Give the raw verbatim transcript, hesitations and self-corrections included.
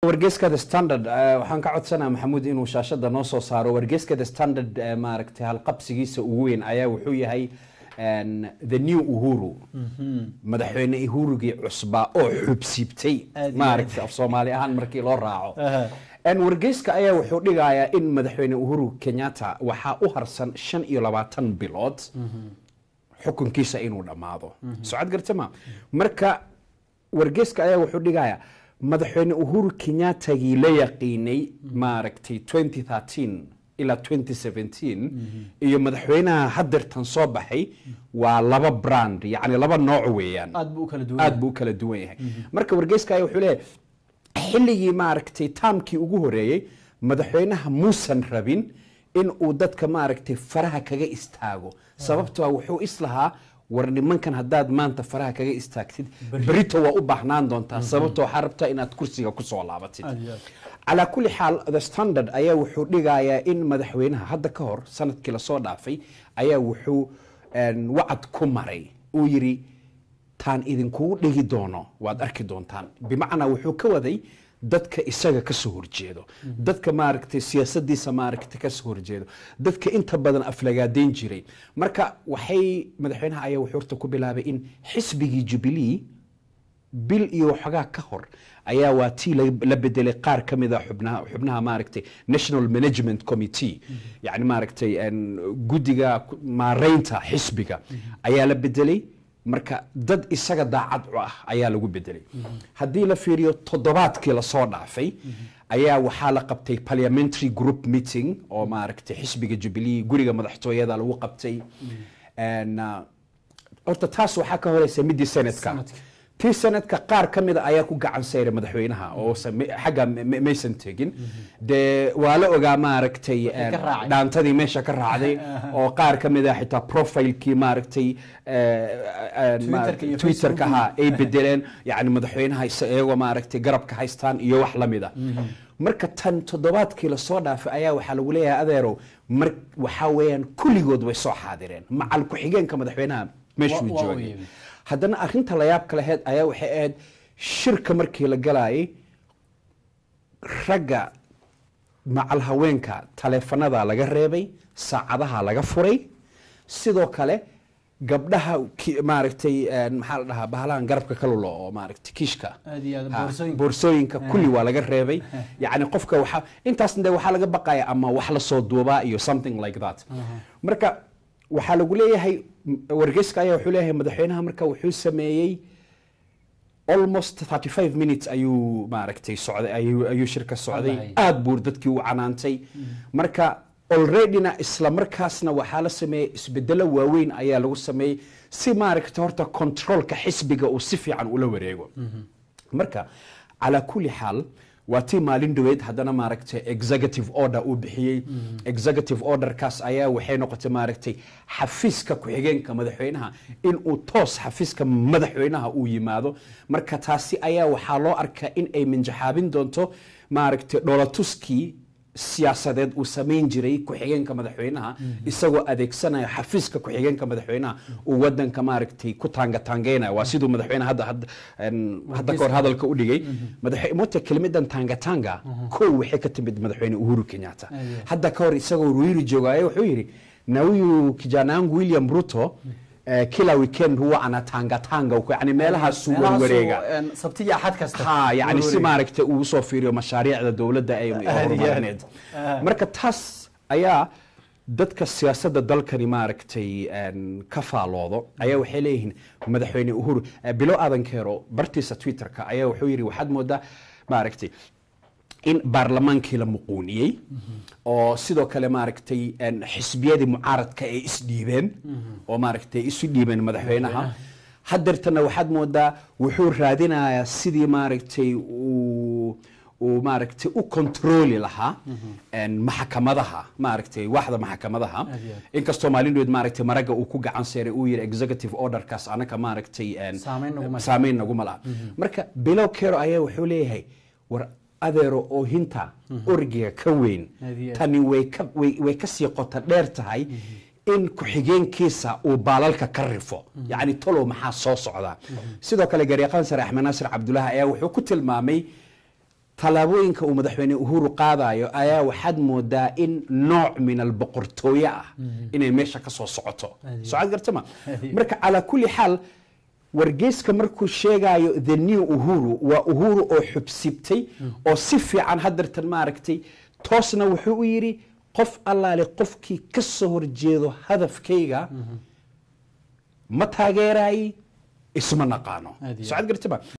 wargeyska The Standard waxaan ka codsanaa Maxamuud inuu shaashada noo soo saaro wargeyska The Standard maaragtay hal qabsigiisa ugu weyn ayaa wuxuu yahay the new Uhuru madaxweyne Uhurugii cusba oo xubsiibtay maaragtay af Soomaali ahaan markii loo raaco ان wargeyska ayaa wuxuu dhigayaa in madaxweyne Uhuru Kenyatta waxa u harsan shan iyo labaatan bilood xukunkiisa inuu dhamaado socod gartama marka wargeyska ayaa wuxuu dhigayaa madaxweyne Uhuru Kenyatta gii la yaqiinay maaragtay twenty thirteen ila twenty seventeen iyo madaxweynaha hadirtan soo baxay waa laba brand yani laba nooc weeyaan aad buu kala duwan aad buu kala duwan yahay marka wargeyska ayaa wuxuu leeyahay xilligii maaragtay taamkii ugu horeeyay madaxweynaha muusan rabin in uu dadka maaragtay faraha kaga istaago sababtoo ah wuxuu islahaa war nimankan hadaad maanta faraha kaga istaagtid بريتو waa u baahnaan doontaa sababtoo waxa rabtaa inaad kursiga ku soo laabatid على كل حال The Standard ayaa wuxuu dhigayaa in madaxweynaha hadda ka hor sanadkii la soo dhaafay ayaa wuxuu wacad ku maray uu yiri taan idinku dhigi doono waad arki doontaan bimacna wuxuu ka waday dadka isaga ka soo horjeedo dadka maaragtay siyaasadiisa maaragtay ka soo horjeedo dadka inta badan aflagaadeyn jiray marka waxay madaxweynaha ayaa wuxuu horta ku bilaabay in xisbigii Jubilee bil iyo xogaa ka hor ayaa waati la bedelay qaar kamid ah xubnaha xubnaha maaragtay National Management Committee yani maaragtay gudiga maareynta xisbiga ayaa la bedelay marka dad isaga daacad u ah ayaa lagu bedelay hadii la fiiriyo toddobaadkii la soo dhaafay ayaa waxa la qabtay parliamentary group meeting oo maaragtay xisbiga Jubilee guriga madaxtooyada lagu qabtay and horta taas waxa ka horeysay midii sanadka tii sanadka qaar kamid ayaa ku gacan sayray madaxweynaha oo xaga maysan tegin de waa la ogaa maaragtay dhaantadii meesha ka raacday oo qaar kamid ah xitaa profile-kii maaragtay Twitter-ka ha ay bedeleen yani madaxweynaha iyagoo maaragtay garabka haystaan iyo wax la mid ah marka tan toddobaadkii la soo dhaafay ayaa waxa lagu leeyahay adeerow mar waxa weeyaan kulligood way soo xaadireen macal ku xigeenka madaxweynaha meeshuu joogay haddana arinta la yaab kale heed ayaa waxay ahayd shirka markii la galayay ragga macal haweenka taleefanada laga reebay saacadaha laga furay sidoo kale gabdhaha maaragtay maxaa la dhahaa bahalahan garabka kalulo oo maaragtay kiishka boorsooyinka kulli waa laga reebay yani qofka waxa intaasna waxa laga baqaya ama wax la soo duubaa iyo something like that marka waxa lagu leeyahay wargeyska ayaa wuxuu leeyahay madaxweynaha marka wuxuu sameeyay almost thirty-five minutes ayuu maaragtay socday ayuu ayuu shirka socday aad buu dadkii u canaantay marka already na isla markaasna waxa la sameeyay isbedelo waaweyn ayaa lagu sameeyay si maaragtay horta controlka xisbiga uu si fiican ula wareego marka ala kulli xaal waati maalin dhaweyd hadana maaragtay executive order uu bixiyay executive order kaas ayaa waxay noqotay maaragtay xafiiska ku xigeenka madaxweynaha in uu toos xafiiska madaxweynaha uu yimaado marka taasi ayaa waxa loo arkaa in ay minjaxaabin doonto maaragtay dholatuskii siyaasadeed uu sameyn jiray ku xigeenka madaxweynaha isagoo adeegsanaya xafiiska ku xigeenka madaxweynaha uu wadanka maaragtay ku taanga taangeynaya waa sidoo madaxweynaha hadda hadda kor hadalka u dhigay madaxweynaha kelmadan taanga taanga koo waxay ka timid madaxweyne Uhuru Kenyatta hadda kor isagoo Ruiru joogay wuxuu yiri nawiyu kijana wangu William Ruto kila weekend huwa ana tanga tanga yani meelaha suuq wareega sabtiga axad kasta ha yani si maaragtay uu soo fiiriyo mashaariicda dawladda ay horumarineed marka taas ayaa dadka siyaasadda dalkani maaragtay ka faaloodo ayaa waxay leeyihiin madaxweyne Uhuru bilo aadankeero bartiisa Twitter-ka ayaa wuxuu yiri waxaad moodaa maaragtay in baarlamaankii la muquuniyay oo sidoo kale maaragtay xisbiyadii mucaaradka ay isdhiibeen oo maaragtay isu dhiibeen madaxweynaha hadartana waxaad moodaa wuxuu raadinayaa sidii maaragtay uu uu maaragtay u control lahaa maxkamadaha maaragtay waxda maxkamadaha in kasto maalindood maaragtay maraga uu ku gacan saaray uu yiri executive order kaas anaka maaragtay saameyn nagu malaha marka below kero ayaa wuxuu leeyahay war adeero oo hinta orgiga ka weyn tani way ka way ka sii qota dheer tahay in ku xigeenkiisa uu baalalka ka rifo yani tolo maxaa soo socda sidoo kale gareeqan sare Axmed Nasir Cabdullaah ayaa wuxuu ku tilmaamay talaabooyinka uu madaxweyne Uhuru qaadayo ayaa waxaad moodaa in nooc min alboqortooyo ah inay meesha ka soo socoto socod gartama marka ala kulli xaal wargeyska markuu sheegayo the new Uhuru waa Uhuru oo xubsibtay oo si fiican hadartan maaragtay toosna wuxuu u yiri qof allaale qofkii ka soo horjeedo hadafkayga ma taageeray isma naqaano socod gartama